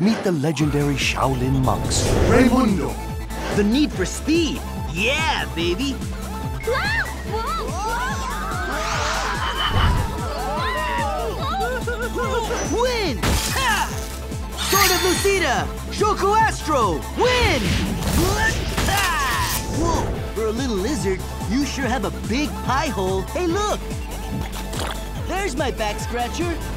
meet the legendary Xiaolin Monks, Raimundo. The need for speed. Yeah, baby. Win! Ha! Sword of Lucida! Shoku Astro WIND! Whoa, for a little lizard, you sure have a big pie hole. Hey, look! There's my back scratcher.